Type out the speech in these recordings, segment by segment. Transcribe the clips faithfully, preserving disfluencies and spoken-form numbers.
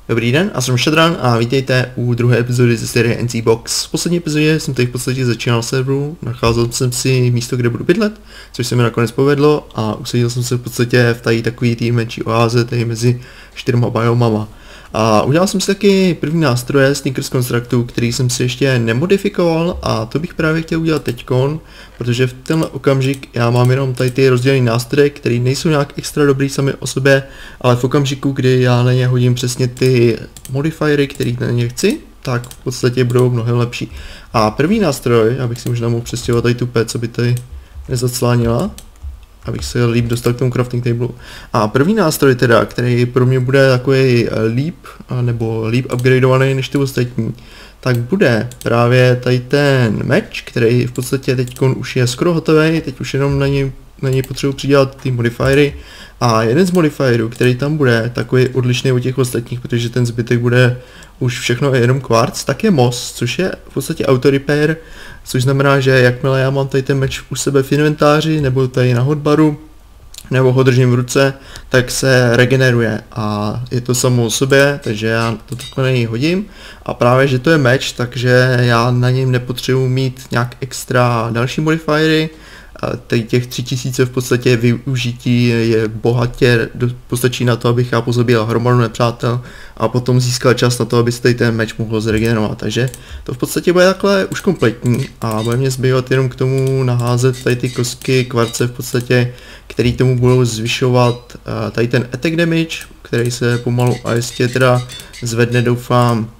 Dobrý den, já jsem Shadran a vítejte u druhé epizody ze série N C Box. V poslední epizodě jsem tady v podstatě začínal serveru, nacházel jsem si místo, kde budu bydlet, což se mi nakonec povedlo a usadil jsem se v podstatě v tady takový tý menší oáze, tady mezi čtyřma biomama. A udělal jsem si taky první nástroje Sneakers Constructu, který jsem si ještě nemodifikoval a to bych právě chtěl udělat teďkon, protože v tenhle okamžik já mám jenom tady ty rozdělené nástroje, které nejsou nějak extra dobrý sami o sobě, ale v okamžiku, kdy já na ně hodím přesně ty modifiery, které na ně chci, tak v podstatě budou mnohem lepší. A první nástroj, abych si možná mohl přestěhovat tady tu pec, aby tady nezaclánila, abych se líp dostal k tomu crafting table. A první nástroj teda, který pro mě bude takový líp, nebo líp upgradeovaný než ty ostatní, tak bude právě tady ten meč, který v podstatě teď už je skoro hotový, teď už jenom na něj, na něj potřebuji přidělat ty modifiery. A jeden z modifierů, který tam bude, takový odlišný od těch ostatních, protože ten zbytek bude už všechno jenom quartz, tak je moss, což je v podstatě auto repair, což znamená, že jakmile já mám tady ten meč u sebe v inventáři, nebo tady na hotbaru, nebo ho držím v ruce, tak se regeneruje a je to samo o sobě, takže já to takhle na něj hodím a právě, že to je meč, takže já na něm nepotřebuji mít nějak extra další modifiery. Tady těch tři tisíce v podstatě využití je bohatě, postačí na to, abych já pozabíjel hromadu nepřátel a potom získal čas na to, aby se tady ten meč mohl zregenerovat. Takže to v podstatě bude takhle už kompletní a bude mě zbývat jenom k tomu naházet tady ty kostky kvarce v podstatě, který tomu budou zvyšovat tady ten attack damage, který se pomalu a jistě teda zvedne, doufám,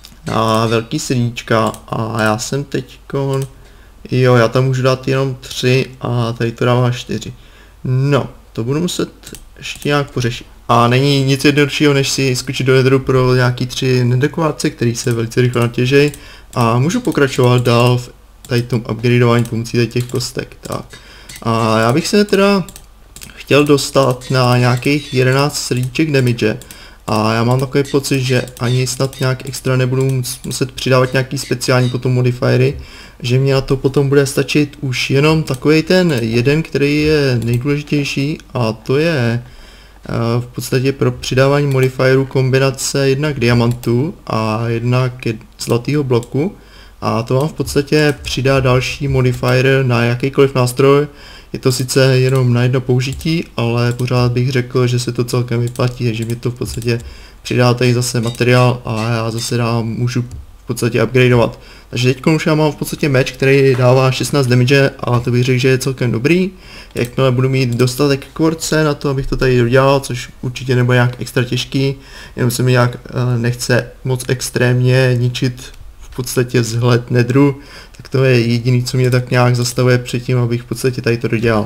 na velký srdíčka a já jsem teďkon... Jo, já tam můžu dát jenom tři a tady to dává čtyři. No, to budu muset ještě nějak pořešit. A není nic jednoduššího, než si skočit do jadru pro nějaký tři nedekovace, který se velice rychle natěžejí. A můžu pokračovat dál v tady tom upgradeování pomocí tady těch kostek. Tak. A já bych se teda chtěl dostat na nějakých jedenáct srdíček damage. A já mám takový pocit, že ani snad nějak extra nebudu muset přidávat nějaký speciální potom modifiery, že mě na to potom bude stačit už jenom takový ten jeden, který je nejdůležitější, a to je uh, v podstatě pro přidávání modifierů kombinace jednak diamantu a jednak zlatého bloku. A to vám v podstatě přidá další modifier na jakýkoliv nástroj. Je to sice jenom na jedno použití, ale pořád bych řekl, že se to celkem vyplatí, že mi to v podstatě přidá tady zase materiál a já zase dám, můžu v podstatě upgradeovat. Takže teď už já mám v podstatě meč, který dává šestnáct damage a to bych řekl, že je celkem dobrý. Jakmile budu mít dostatek kvorce na to, abych to tady dodělal, což určitě nebude nějak extra těžký, jenom se mi nějak uh, nechce moc extrémně ničit v podstatě vzhled nedru, tak to je jediný, co mě tak nějak zastavuje před tím, abych v podstatě tady to dodělal.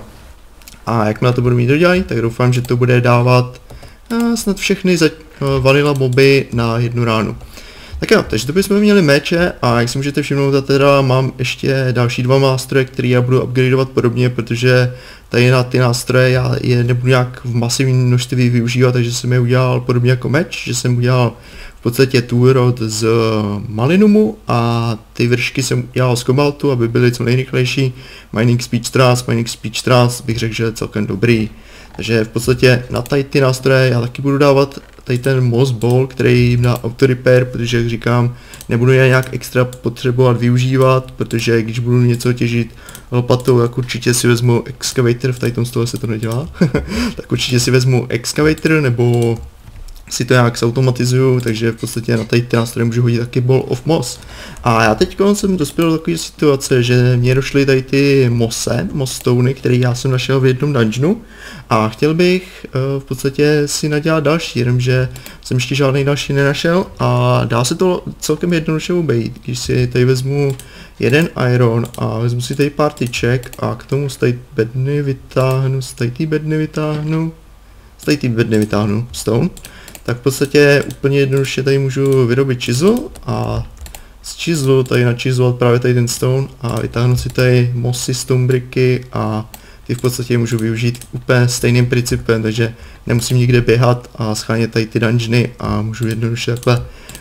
A jakmile to budu mít dodělaný, tak doufám, že to bude dávat uh, snad všechny za, uh, vanilla moby na jednu ránu. Tak jo, takže to bychom měli meče a jak si můžete všimnout, teda mám ještě další dva nástroje, které já budu upgradeovat podobně, protože tady na ty nástroje já je nebudu nějak v masivním množství využívat, takže jsem je udělal podobně jako meč, že jsem udělal v podstatě tool rod z malinumu a ty vršky jsem udělal z kobaltu, aby byly co nejrychlejší. Mining speed čtrnáct, mining speed čtrnáct bych řekl, že je celkem dobrý. Takže v podstatě na tady ty nástroje já taky budu dávat tady ten moss ball, který jim dá auto repair, protože jak říkám, nebudu je nějak extra potřebovat využívat, protože když budu něco těžit lopatou, tak určitě si vezmu excavator, v tady tom stole se to nedělá, tak určitě si vezmu excavator, nebo si to nějak zautomatizuju, takže v podstatě na tady ty nástroje můžu hodit taky ball of moss. A já teď jsem dospěl do takové situace, že mě došly tady ty mosse, moss stony, které já jsem našel v jednom dungeonu a chtěl bych uh, v podstatě si nadělat další, jenomže jsem ještě žádný další nenašel a dá se to celkem jednoduše obejít, když si tady vezmu jeden iron a vezmu si tady pár tyček a k tomu z tady bedny vytáhnu, z tady ty bedny vytáhnu, z tady ty bedny vytáhnu stone. Tak v podstatě úplně jednoduše tady můžu vyrobit chisel a z chiselu tady načizlovat právě tady ten stone a vytáhnout si tady mossy, stone bricky a ty v podstatě můžu využít úplně stejným principem, takže nemusím nikde běhat a schánět tady ty dungeony a můžu jednoduše takhle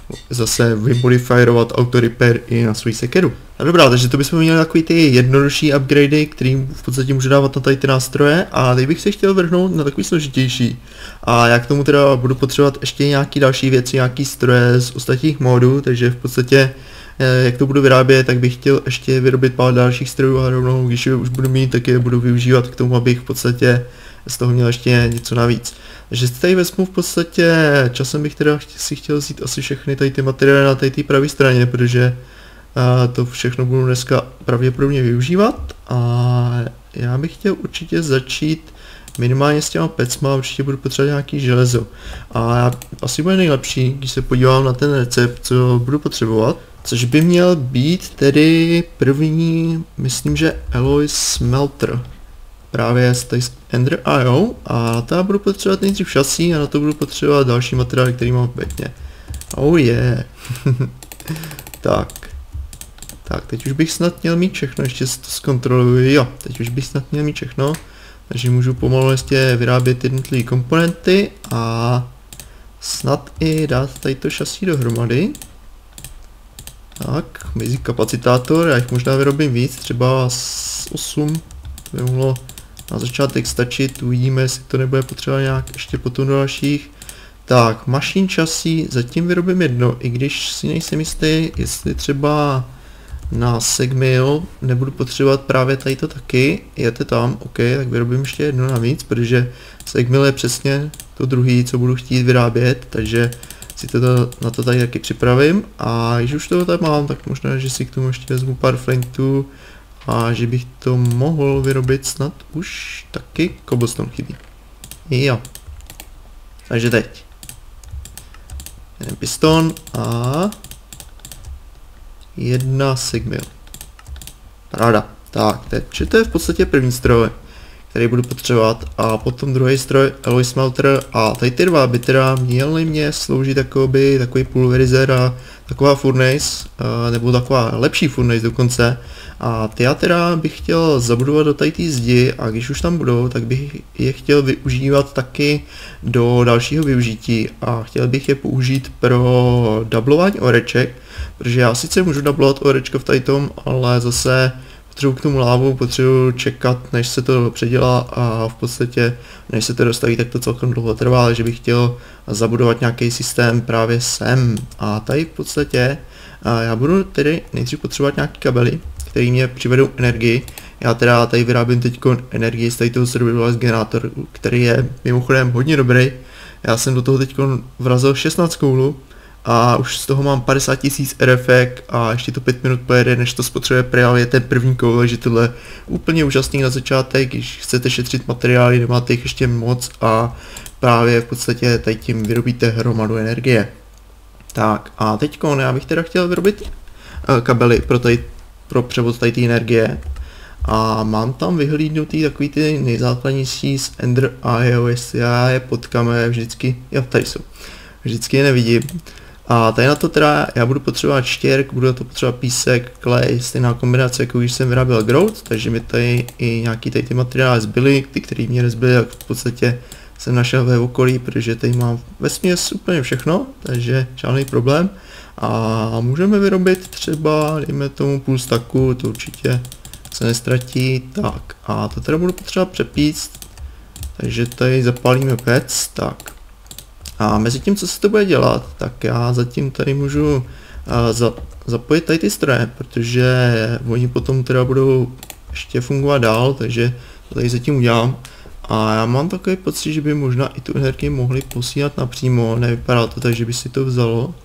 zase vymodifierovat auto repair i na svůj sekeru. A dobrá, takže to bychom měli takový ty jednodušší upgradey, kterým v podstatě můžu dávat na tady ty nástroje, a teď bych se chtěl vrhnout na takový složitější. A já k tomu teda budu potřebovat ještě nějaký další věci, nějaký stroje z ostatních módů, takže v podstatě jak to budu vyrábět, tak bych chtěl ještě vyrobit pár dalších strojů a rovnou, když je už budu mít, tak je budu využívat k tomu, abych v podstatě z toho měl ještě něco navíc. Takže si tady vezmu v podstatě, časem bych teda si chtěl vzít asi všechny tady ty materiály na té pravé straně, protože a to všechno budu dneska pravděpodobně využívat, a já bych chtěl určitě začít minimálně s těma pecma, určitě budu potřebovat nějaký železo. A asi bude nejlepší, když se podívám na ten recept, co budu potřebovat. Což by měl být tedy první, myslím, že Alloy Smelter. Právě z Ender tečka i o, a na to budu potřebovat nejdřív šasí a na to budu potřebovat další materiály, který mám v betně. Oh yeah. Tak. Tak, teď už bych snad měl mít všechno, ještě si to zkontroluji, jo, teď už bych snad měl mít všechno. Takže můžu pomalu ještě vyrábět jednotlivé komponenty a snad i dát tady to šasí dohromady. Tak, basic kapacitátor, já jich možná vyrobím víc, třeba z osm, to by mohlo na začátek stačit, uvidíme, jestli to nebude potřeba nějak ještě potom do dalších. Tak, machine chassis, zatím vyrobím jedno, i když si nejsem jistý, jestli třeba na segmill nebudu potřebovat právě tady to taky, jete tam, ok, tak vyrobím ještě jedno navíc, protože segmill je přesně to druhý, co budu chtít vyrábět, takže si to na to tady taky připravím, a když už toho tady mám, tak možná, že si k tomu ještě vezmu pár flintů a že bych to mohl vyrobit snad už taky. Cobblestone chybí. Jo. Takže teď. Jeden piston a jedna segmill. Paráda. Tak, teď to je v podstatě první stroj, který budu potřebovat, a potom druhý stroj Alloy Smelter, a tady ty dva by teda měly mě sloužit jakoby takový pulverizer a taková furnace, nebo taková lepší furnace dokonce, a ty já teda bych chtěl zabudovat do tady té zdi, a když už tam budou, tak bych je chtěl využívat taky do dalšího využití, a chtěl bych je použít pro dublování oreček, protože já sice můžu dublovat orečka v tady tom, ale zase potřebuji k tomu lávu, potřebuji čekat, než se to předělá, a v podstatě, než se to dostaví, tak to celkem dlouho trvá, takže bych chtěl zabudovat nějaký systém právě sem. A tady v podstatě já budu tedy nejdřív potřebovat nějaký kabely, které mě přivedou energii. Já teda tady vyrábím teď energii z tady toho survivalist generátor, který je mimochodem hodně dobrý. Já jsem do toho teď vrazil šestnáct koulů, a už z toho mám padesát tisíc R F a ještě to pět minut pojede, než to spotřebuje právě ten první koul, takže tohle je úplně úžasný na začátek, když chcete šetřit materiály, nemáte jich ještě moc, a právě v podstatě tady tím vyrobíte hromadu energie. Tak a teďko já bych teda chtěl vyrobit uh, kabely pro, tady, pro převod tady té energie, a mám tam vyhlídnutý takový ty nejzákladnější z Ender tečka i o, jestli já je potkáme vždycky, jo, tady jsou, vždycky je nevidím. A tady na to teda já budu potřebovat štěrk, budu na to potřebovat písek, klej, stejná kombinace, jako když jsem vyráběl grout, takže mi tady i nějaký tady ty materiály zbyly, ty, které mě nezbyly, tak v podstatě jsem našel ve okolí, protože tady mám vesměs úplně všechno, takže žádný problém. A můžeme vyrobit třeba, dejme tomu půl staku, to určitě se nestratí. Tak a to teda budu potřebovat přepíct, takže tady zapálíme pec, tak. A mezi tím, co se to bude dělat, tak já zatím tady můžu uh, za, zapojit tady ty stroje, protože oni potom teda budou ještě fungovat dál, takže to tady zatím udělám. A já mám takový pocit, že by možná i tu energii mohli posílat napřímo, nevypadá to tak, že by si to vzalo.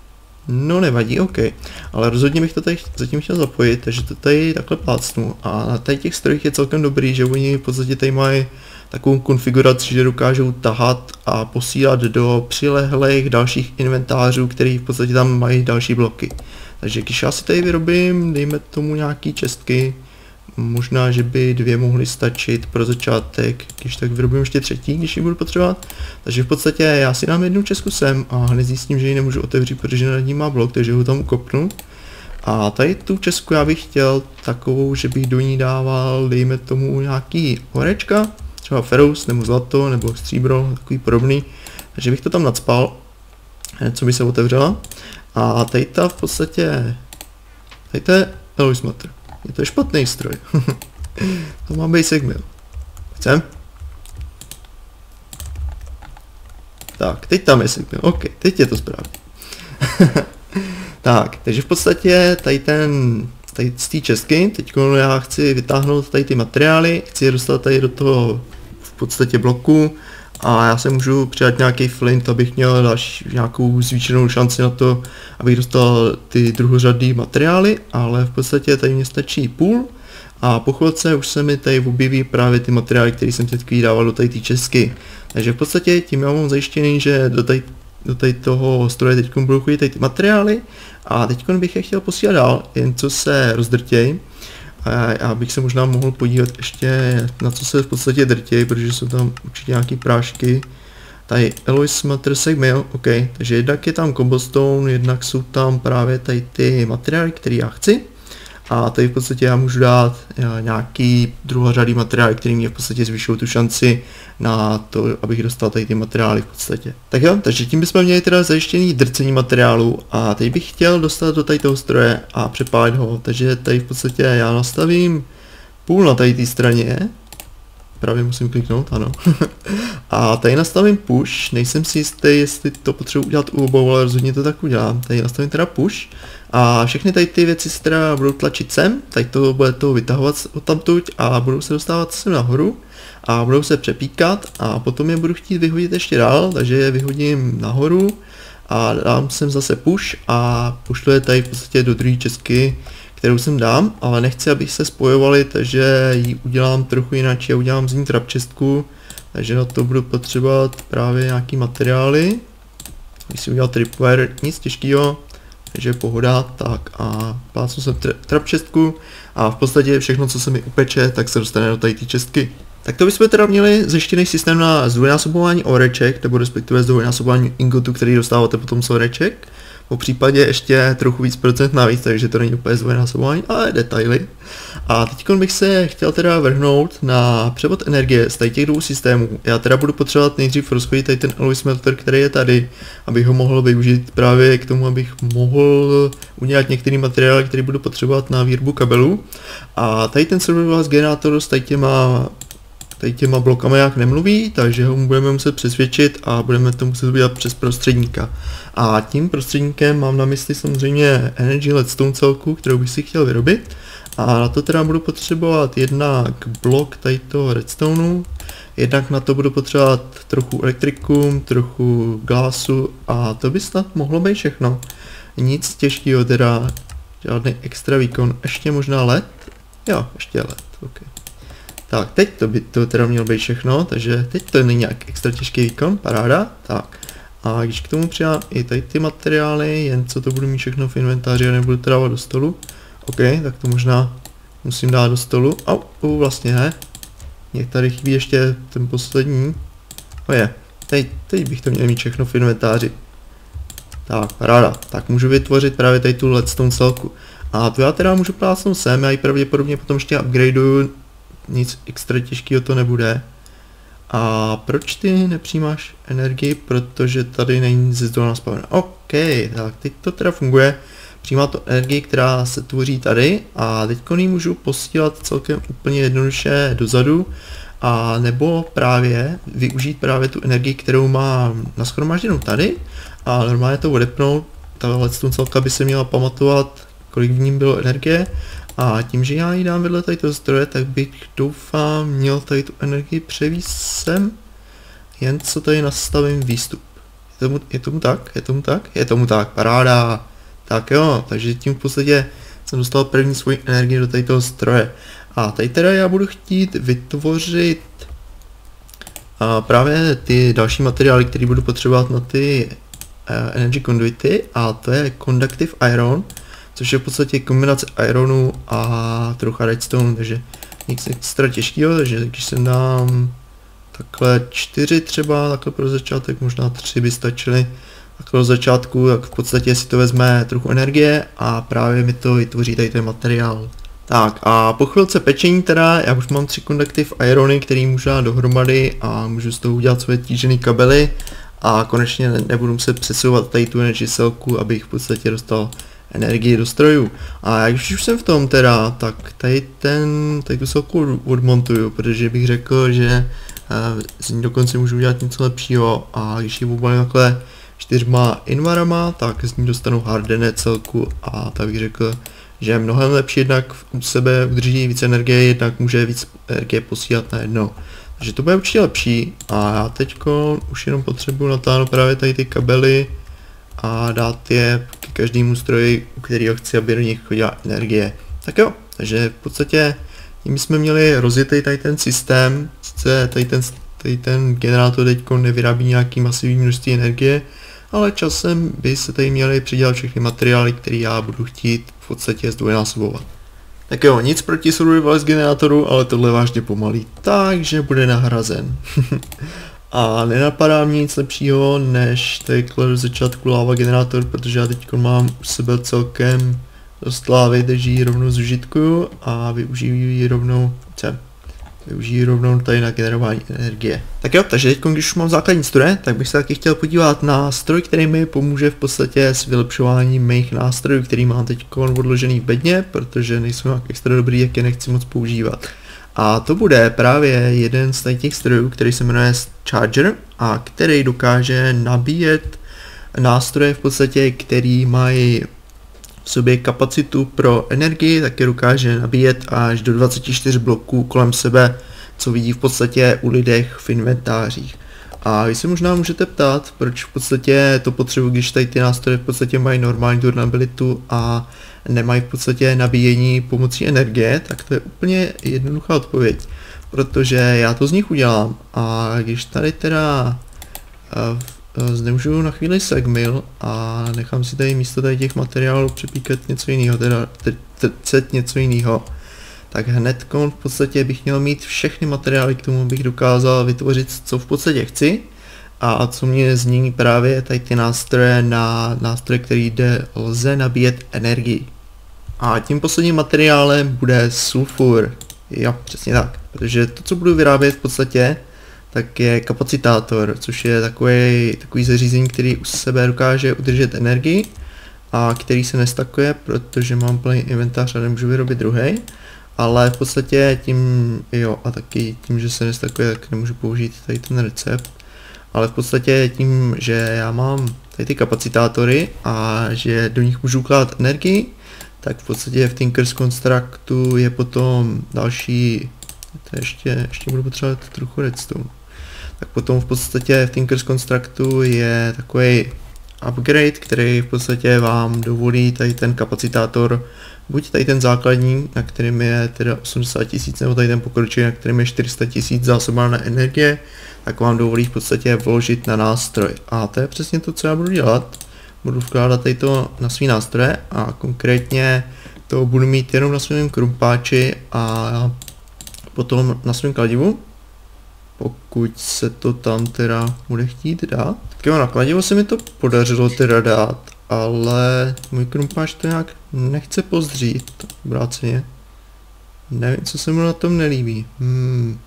No nevadí, ok, ale rozhodně bych to tady zatím chtěl zapojit, takže to tady takhle plácnu. A na tady těch strojích je celkem dobrý, že oni v podstatě tady mají takovou konfiguraci, že dokážou tahat a posílat do přilehlých dalších inventářů, který v podstatě tam mají další bloky. Takže když já si tady vyrobím, dejme tomu nějaký čestky, možná, že by dvě mohly stačit pro začátek, když tak vyrobím ještě třetí, když ji budu potřebovat. Takže v podstatě já si dám jednu čestku sem a hned zjistím, že ji nemůžu otevřít, protože nad ní má blok, takže ho tam ukopnu. A tady tu čestku já bych chtěl takovou, že bych do ní dával, dejme tomu nějaký orečka, třeba ferus, nebo zlato, nebo stříbro, takový podobný. Takže bych to tam nacpal, co by se otevřela. A tady ta v podstatě, tady to je alloy smelter. Je to špatný stroj. To má basic mill. Chcem? Tak, teď tam je signál, ok, teď je to správně. Tak, takže v podstatě tady ten, tady z té čestky, teď já chci vytáhnout tady ty materiály, chci je dostat tady do toho v podstatě bloku a já se můžu přidat nějaký flint, abych měl další, nějakou zvýšenou šanci na to, abych dostal ty druhořadý materiály, ale v podstatě tady mě stačí půl a po chvilce už se mi tady objeví právě ty materiály, které jsem teď dával do tady té čestky. Takže v podstatě tím já mám zajištěný, že do tady, do tady toho stroje teď budou chodit tady ty materiály a teď bych je chtěl posílat dál, jen co se rozdrtěj. A já bych se možná mohl podívat ještě na co se v podstatě drtěj, protože jsou tam určitě nějaký prášky. Tady alloy smelter segmill, ok, takže jednak je tam cobblestone, jednak jsou tam právě tady ty materiály, které já chci. A tady v podstatě já můžu dát nějaký druhořadý materiál, který mě v podstatě zvyšují tu šanci na to, abych dostal tady ty materiály v podstatě. Tak jo, takže tím bychom měli teda zajištěný drcení materiálu a teď bych chtěl dostat do tady toho stroje a přepálit ho, takže tady v podstatě já nastavím půl na tady té straně. Právě musím kliknout, ano. A tady nastavím push, nejsem si jistý, jestli to potřebuji udělat u obou, ale rozhodně to tak udělám. Tady nastavím teda push a všechny tady ty věci se teda budou tlačit sem, tady to bude to vytahovat odtamtud a budou se dostávat sem nahoru a budou se přepíkat a potom je budu chtít vyhodit ještě dál, takže je vyhodím nahoru a dám sem zase push a pošlu je tady v podstatě do druhé čestky, kterou sem dám, ale nechci, abych se spojovali, takže ji udělám trochu jinak, já udělám z ní trap čestku, takže na to budu potřebovat právě nějaký materiály. Když si udělal tripwire, nic těžkého, takže pohoda, tak a plácnu jsem trap čestku a v podstatě všechno, co se mi upeče, tak se dostane do tady té čestky. Tak to bychom teda měli zajištěný systém na zdvojnásobování oreček, nebo respektive zdvojnásobování ingotu, který dostáváte potom z oreček. Po případě ještě trochu víc procent navíc, takže to není úplně zdvojnásobování, ale detaily. A teď bych se chtěl teda vrhnout na převod energie z tady těch dvou systémů. Já teda budu potřebovat nejdřív rozchodit tady ten alloy smelter, který je tady, abych ho mohl využít právě k tomu, abych mohl udělat některý materiál, který budu potřebovat na výrobu kabelů. A tady ten survival generátor s tady těma Tady těma blokama jak nemluví, takže ho budeme muset přesvědčit a budeme to muset udělat přes prostředníka. A tím prostředníkem mám na mysli samozřejmě Energy Leadstone celku, kterou bych si chtěl vyrobit. A na to teda budu potřebovat jednak blok tady toho redstoneu, jednak na to budu potřebovat trochu elektrikum, trochu glasu a to by snad mohlo být všechno. Nic těžkého teda, žádný extra výkon, ještě možná led? Jo, ještě led, ok. Tak, teď to by to teda mělo být všechno, takže teď to není nějak extra těžký výkon, paráda, tak. A když k tomu přidám i tady ty materiály, jen co to budu mít všechno v inventáři a nebudu to dávat do stolu, ok, tak to možná musím dát do stolu, au, au vlastně ne, mě tady chybí ještě ten poslední, o je, teď, teď bych to měl mít všechno v inventáři. Tak, paráda, tak můžu vytvořit právě tady tu leadstone celku. A to já teda můžu plácnout sem, já ji pravděpodobně potom ještě upgradeuju. Nic extra těžkého to nebude. A proč ty nepřijímáš energii? Protože tady není ze zdola naspavena. OK, tak teď to teda funguje. Přijímá to energii, která se tvoří tady a teď ji můžu posílat celkem úplně jednoduše dozadu a nebo právě využít právě tu energii, kterou mám nashromážděnou tady a normálně to odepnout. Ta leadstone celka by se měla pamatovat, kolik v ní bylo energie. A tím, že já ji dám vedle tady toho stroje, tak bych doufám měl tady tu energii převíst sem, jen co tady nastavím výstup. Je tomu, je tomu tak? Je tomu tak? Je tomu tak, paráda. Tak jo, takže tím v podstatě jsem dostal první svoji energii do tady toho stroje. A tady teda já budu chtít vytvořit a právě ty další materiály, které budu potřebovat na ty uh, energy conduity, a to je conductive iron, což je v podstatě kombinace ironu a trocha redstone, takže nic extra těžkého, takže když sem dám takhle čtyři třeba, takhle pro začátek, možná tři by stačily, takhle do začátku, tak v podstatě si to vezme trochu energie a právě mi to vytvoří tady ten materiál. Tak a po chvilce pečení teda, já už mám tři conductive irony, který můžu dát dohromady a můžu z toho udělat své tížené kabely a konečně nebudu muset přesouvat tady tu energy celku, abych v podstatě dostal energii do strojů. A jak už jsem v tom teda, tak tady ten, tady tu celku odmontuju, protože bych řekl, že uh, z ní dokonce můžu udělat něco lepšího, a když ji obalím takhle čtyřma invarama, tak z ní dostanu hardené celku, a tak bych řekl, že je mnohem lepší, jednak u sebe udrží více energie, jednak může víc energie posílat najednou. Takže to bude určitě lepší, a já teďko už jenom potřebuji natáhnout právě tady ty kabely a dát je ke každému stroji, u kterého chci, aby do nich chodila energie. Tak jo, takže v podstatě tím jsme měli rozjetý tady ten systém, sice tady ten, tady ten generátor teďko nevyrábí nějaký masivní množství energie, ale časem by se tady měly přidělat všechny materiály, které já budu chtít v podstatě zdvojnásobovat. Tak jo, nic proti survival z generátoru, ale tohle je vážně pomalý, takže bude nahrazen. A nenapadá mě nic lepšího, než takhle do začátku lava generátor, protože já teď mám u sebe celkem dost lávy, takže ji rovnou zužitkuju a využiju ji rovnou, chcem, využiju rovnou tady na generování energie. Tak jo, takže teď, když už mám základní stroje, tak bych se taky chtěl podívat na stroj, který mi pomůže v podstatě s vylepšováním mých nástrojů, který mám teď odložený v bedně, protože nejsou nějak extra dobrý, jak je nechci moc používat. A to bude právě jeden z těch strojů, který se jmenuje Charger a který dokáže nabíjet nástroje v podstatě, který mají v sobě kapacitu pro energii, taky dokáže nabíjet až do dvacet čtyři bloků kolem sebe, co vidí v podstatě u lidech v inventářích. A vy se možná můžete ptát, proč v podstatě to potřebuji, když tady ty nástroje v podstatě mají normální durabilitu a nemají v podstatě nabíjení pomocí energie, tak to je úplně jednoduchá odpověď, protože já to z nich udělám, a když tady teda uh, zneužiju na chvíli segmil a nechám si tady místo tady těch materiálů přepíkat něco jiného, teda trcet něco jiného, tak hned v podstatě bych měl mít všechny materiály k tomu, abych dokázal vytvořit, co v podstatě chci, a co mě změní právě tady ty nástroje na nástroje, který jde, lze nabíjet energii. A tím posledním materiálem bude sulfur. Jo, přesně tak, protože to, co budu vyrábět v podstatě, tak je kapacitátor, což je takový, takový zařízení, který u sebe dokáže udržet energii a který se nestakuje, protože mám plný inventář a nemůžu vyrobit druhý. Ale v podstatě tím, jo, a taky tím, že se nestakuje, tak nemůžu použít tady ten recept. Ale v podstatě tím, že já mám tady ty kapacitátory a že do nich můžu ukládat energii, tak v podstatě v Tinker's Constructu je potom další, to ještě, ještě budu potřebovat trochu redstone. Tak potom v podstatě v Tinker's Constructu je takový upgrade, který v podstatě vám dovolí tady ten kapacitátor, buď tady ten základní, na kterým je teda osmdesát tisíc, nebo tady ten pokročilý, na kterým je čtyři sta tisíc zásobárna energie, tak vám dovolí v podstatě vložit na nástroj. A to je přesně to, co já budu dělat. Budu vkládat tady to na svý nástroje a konkrétně to budu mít jenom na svém krumpáči a potom na svém kladivu, pokud se to tam teda bude chtít dát. Tak jo, na kladivu se mi to podařilo teda dát, ale můj krumpáč to nějak nechce pozdřít, obráceně. Nevím, co se mu na tom nelíbí. Hmm.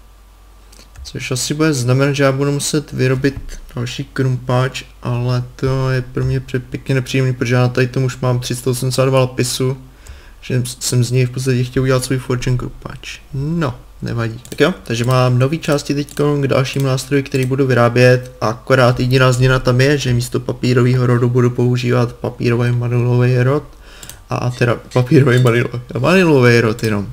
Což asi bude znamenat, že já budu muset vyrobit další krumpáč, ale to je pro mě pěkně nepříjemný, protože já tady tomu už mám tři sta osmdesát dva lapisu, že jsem z něj v podstatě chtěl udělat svůj fortune krumpáč. No, nevadí. Tak jo, takže mám nový části teď k dalšímu nástroji, který budu vyrábět, a akorát jediná změna tam je, že místo papírového rodu budu používat papírový manilový rod. A teda papírový manilový, manilový rod jenom.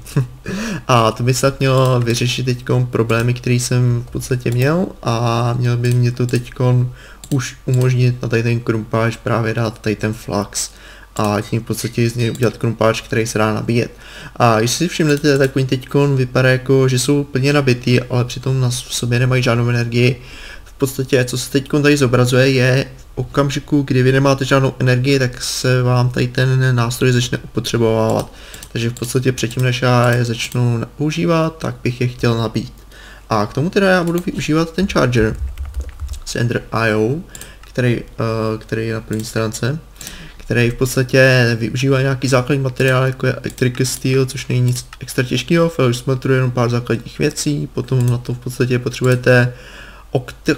A to by se mělo vyřešit teď problémy, které jsem v podstatě měl, a měl by mě to teď už umožnit na tady ten krumpáč právě dát tady ten flax a tím v podstatě z něj udělat krumpáč, který se dá nabíjet. A když si všimnete, tak oni teď vypadá jako, že jsou plně nabitý, ale přitom na sobě nemají žádnou energii. V podstatě, co se teď tady zobrazuje, je v okamžiku, kdy vy nemáte žádnou energii, tak se vám tady ten nástroj začne upotřebovávat. Takže v podstatě předtím, než já je začnu používat, tak bych je chtěl nabít. A k tomu teda já budu využívat ten charger z Ender tečka i o, který, uh, který je na první stránce, který v podstatě využívá nějaký základní materiál, jako je electrical steel, což není nic extra těžkého, Fellow smelter jenom pár základních věcí, potom na to v podstatě potřebujete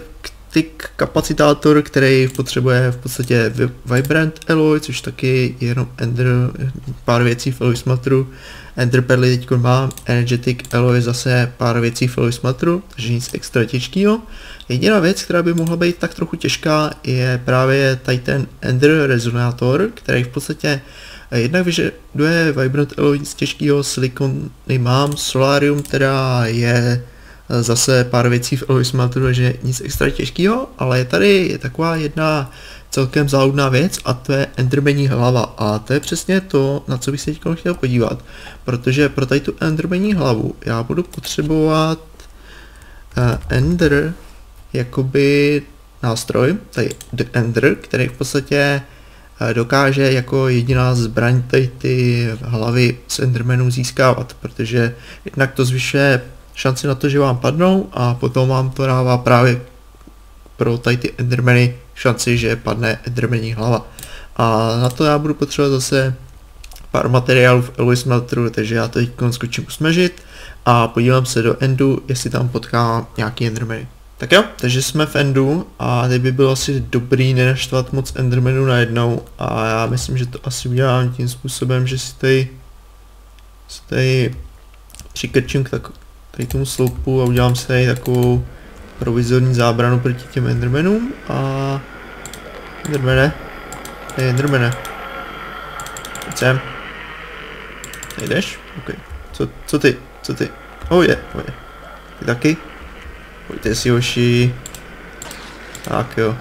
Tick kapacitátor, který potřebuje v podstatě Vibrant Alloy, což taky je jenom Ender, pár věcí v Alloy Smelteru. Ender Perly teď mám, Energetic Alloy zase pár věcí v Alloy Smelteru, takže nic extra těžkýho. Jediná věc, která by mohla být tak trochu těžká, je právě tady ten Ender Resonátor, který v podstatě jednak vyžaduje Vibrant Alloy, nic těžkýho, Silicon nemám, Solarium teda je zase pár věcí v Alloy Smelteru, takže nic extra těžkýho, ale je tady je taková jedna celkem záludná věc a to je Endermení hlava a to je přesně to, na co bych se teď chtěl podívat, protože pro tady tu Endermení hlavu já budu potřebovat uh, Ender jakoby nástroj, tady The Ender, který v podstatě uh, dokáže jako jediná zbraň tady ty hlavy z Endermanů získávat, protože jednak to zvyšuje šanci na to, že vám padnou a potom vám to dává právě pro tady ty Endermany šanci, že padne Endermení hlava. A na to já budu potřebovat zase pár materiálů v Alloy Smelteru, takže já to teď skočím usmažit a podívám se do Endu, jestli tam potkám nějaký Endermany. Tak jo, takže jsme v Endu a teď by bylo asi dobrý nenaštvat moc Endermanů najednou a já myslím, že to asi udělám tím způsobem, že si tady, si tady přikrčím k tak, tady tomu sloupu a udělám si tady takovou provizorní zábranu proti těm Endermanům a Endermane, hej Endermane, pojď sem, nejdeš? Ok, co, co ty, co ty, oh je, oh je, ty taky, pojďte si hoši, tak jo,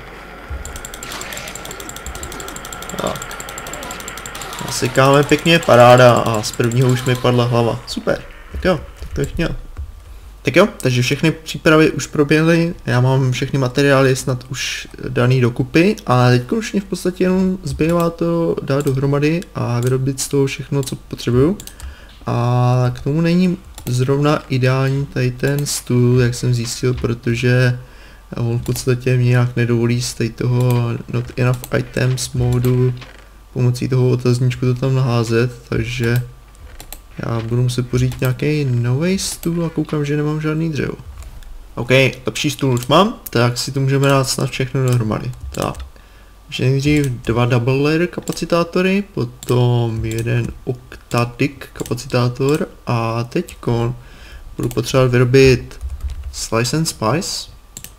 tak, nasykáme pěkně, paráda a z prvního už mi padla hlava, super, tak jo, tak to bych měl. Tak jo, takže všechny přípravy už proběhly, já mám všechny materiály snad už daný dokupy a teď už mě v podstatě jenom zbývá to dát dohromady a vyrobit z toho všechno, co potřebuju. A k tomu není zrovna ideální tady ten stůl, jak jsem zjistil, protože on v podstatě mě nějak nedovolí z tady toho not enough items modu pomocí toho otazníčku to tam naházet, takže já budu muset pořídit nějaký nový stůl a koukám, že nemám žádný dřevo. OK, lepší stůl už mám, tak si to můžeme dát snad všechno dohromady. Tak, že nejdřív dva double layer kapacitátory, potom jeden octadic kapacitátor a teďkon budu potřebovat vyrobit slice and spice.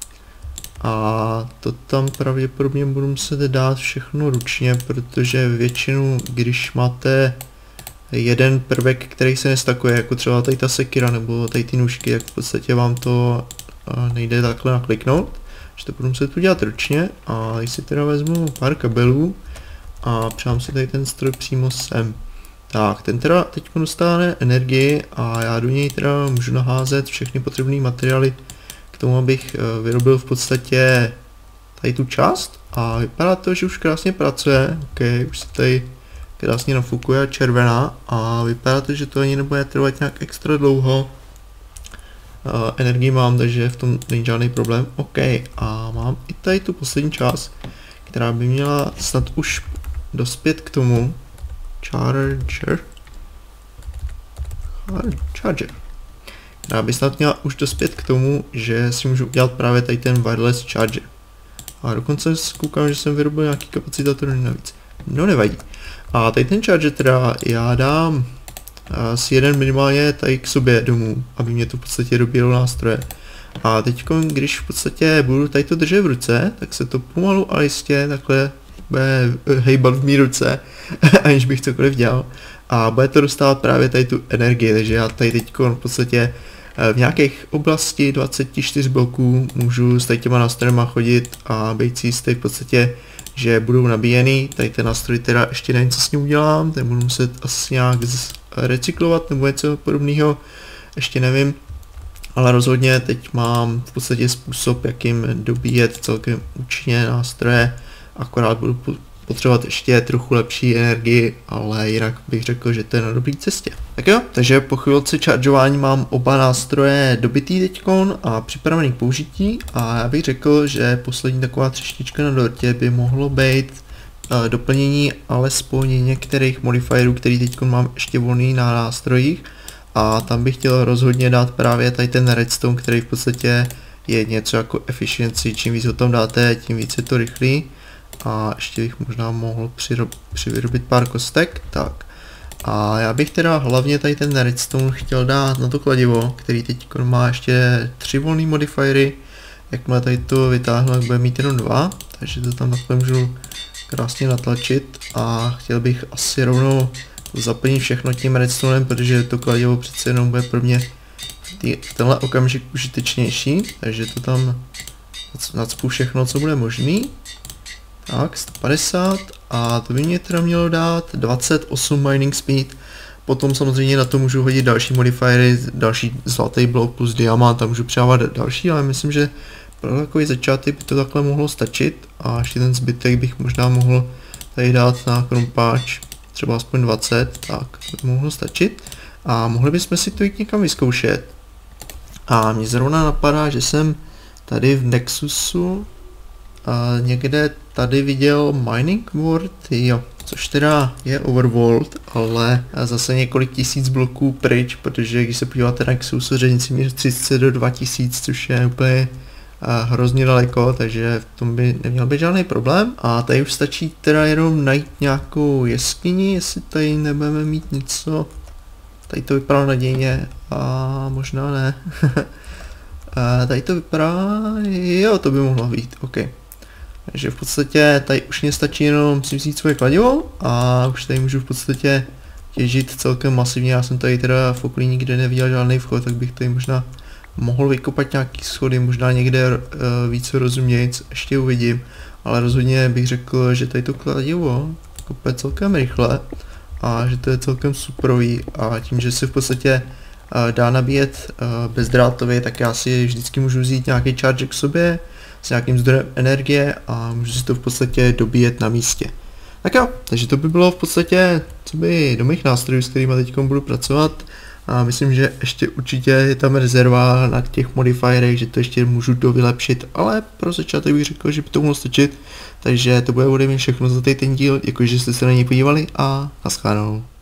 A to tam pravděpodobně budu muset dát všechno ručně, protože většinu, když máte jeden prvek, který se nestakuje, jako třeba tady ta sekira nebo tady ty nůžky, jak v podstatě vám to nejde takhle nakliknout, že to budu muset udělat ručně a když si teda vezmu pár kabelů a přidám si tady ten stroj přímo sem. Tak, ten teda teď dostane energii a já do něj teda můžu naházet všechny potřebné materiály k tomu, abych vyrobil v podstatě tady tu část a vypadá to, že už krásně pracuje, ok, už se tady krásně nafukuje červená a vypadá to, že to ani nebude trvat nějak extra dlouho. Uh, energii mám, takže v tom není žádný problém. OK, a mám i tady tu poslední část, která by měla snad už dospět k tomu. Charger. Charger. Která by snad měla už dospět k tomu, že si můžu udělat právě tady ten wireless charger. A dokonce koukám, že jsem vyrobil nějaký kapacitátor navíc. No nevadí. A tady ten charger teda já dám asi jeden minimálně tady k sobě domů, aby mě to v podstatě dobíjelo nástroje. A teď, když v podstatě budu tady to držet v ruce, tak se to pomalu a jistě takhle bude hejbat v mý ruce, aniž bych cokoliv dělal. A bude to dostávat právě tady tu energii, takže já tady teď v podstatě v nějakých oblasti dvacet čtyři bloků můžu s tady těma nástrojema chodit a být si jistý v podstatě, že budou nabíjený. Tady ten nástroj teda ještě nevím, co s ním udělám, ten budu muset asi nějak recyklovat nebo něco podobného, ještě nevím. Ale rozhodně teď mám v podstatě způsob, jakým dobíjet celkem účinně nástroje, akorát budu potřebovat ještě trochu lepší energii, ale jinak bych řekl, že to je na dobré cestě. Tak jo, takže po chvilce chargeování mám oba nástroje dobitý teďkon a připravený k použití a já bych řekl, že poslední taková třešnička na dortě by mohlo být uh, doplnění alespoň některých modifierů, který teďkon mám ještě volný na nástrojích a tam bych chtěl rozhodně dát právě tady ten redstone, který v podstatě je něco jako efficiency, čím víc ho tam dáte, tím víc je to rychlý. A ještě bych možná mohl přivyrobit pár kostek, tak. A já bych teda hlavně tady ten redstone chtěl dát na to kladivo, který teď má ještě tři volné modifiery. Jakmile tady to vytáhnu, tak bude mít jenom dva, takže to tam takhle můžu krásně natlačit a chtěl bych asi rovnou zaplnit všechno tím redstonem, protože to kladivo přece jenom bude pro mě v tenhle okamžik užitečnější, takže to tam nacpu všechno, co bude možný. Tak, sto padesát a to by mě teda mělo dát dvacet osm mining speed. Potom samozřejmě na to můžu hodit další modifiery, další zlatý blok plus diamant a můžu přidávat další, ale myslím, že pro takový začátek by to takhle mohlo stačit a ještě ten zbytek bych možná mohl tady dát na krompáč, třeba aspoň dvacet, tak to by mohlo stačit a mohli bychom si to jít někam vyzkoušet. A mě zrovna napadá, že jsem tady v Nexusu a někde tady viděl mining world, jo, což teda je overworld, ale zase několik tisíc bloků pryč, protože když se podíváte na Nexus, řadnici míří třicet do dva tisíc, což je úplně uh, hrozně daleko, takže v tom by neměl být žádný problém. A tady už stačí teda jenom najít nějakou jeskyni, jestli tady nebudeme mít něco. Tady to vypadá nadějně a možná ne. A tady to vypadá, jo, to by mohlo být, ok. Takže v podstatě tady už mě stačí jenom si vzít svoje kladivo a už tady můžu v podstatě těžit celkem masivně. Já jsem tady teda v okolí nikde neviděl žádný vchod, tak bych tady možná mohl vykopat nějaký schody, možná někde uh, více rozumějíc, ještě uvidím. Ale rozhodně bych řekl, že tady to kladivo kope celkem rychle a že to je celkem superový a tím, že se v podstatě uh, dá nabíjet uh, bezdrátově, tak já si vždycky můžu vzít nějaký charge k sobě s nějakým zdrojem energie a můžu si to v podstatě dobíjet na místě. Tak jo, takže to by bylo v podstatě co by do mých nástrojů, s kterými teď budu pracovat a myslím, že ještě určitě je tam rezerva na těch modifierech, že to ještě můžu dovylepšit, ale pro začátek bych řekl, že by to mohlo stačit, takže to bude ode mě všechno za ten díl, děkuji, že jste se na něj podívali a naschledanou.